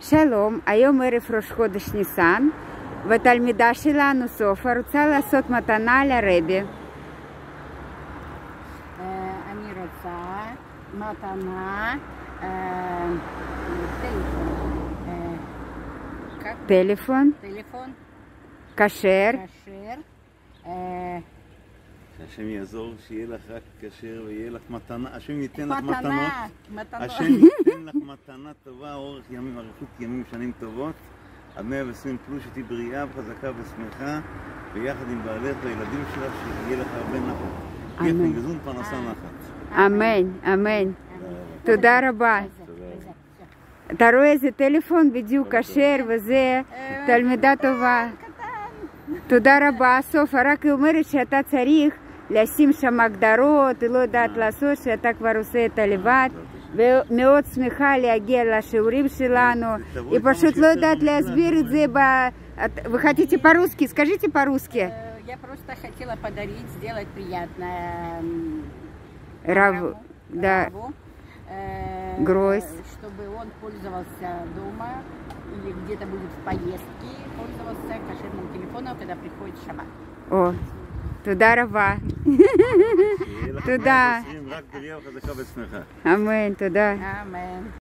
שלום, היום ערב ראש חודש ניסן, והתלמידה שלנו סופה רוצה לעשות מתנה לרבי. אני רוצה מתנה טלפון כשר. שהשם יעזור, שיהיה לך רק כשר ויהיה לך מתנה, השם ייתן לך מתנות, השם ייתן לך מתנה טובה, אורך ימים, אריכות ימים, שנים טובות, עד 120 פלוס, שתהיי בריאה וחזקה ושמחה, ויחד עם בעלך והילדים שלך, שיהיה לך הרבה נחת. אמן. גזון פרנסה נחת. אמן, אמן. תודה רבה. אתה רואה איזה טלפון בדיוק כשר וזה תלמידה טובה. תודה רבה, סופה, רק היא אומרת שאתה צריך לשים שם הגדרות, היא לא יודעת לעשות, שאתה כבר עושה את הלבד, ומאוד שמחה להגיע לשיעורים שלנו, היא פשוט לא יודעת להסביר את זה, вы хотите по-русски, скажите по-русски. Я просто хотела подарить, сделать приятное Раву, да, Гройс. чтобы он пользовался дома или где-то будет в поездке, пользовался кошерным телефоном, когда приходит шаббат. О, תודה רבה. תודה. רק בריאה וחזקה ושמחה. אמן, תודה. Amen.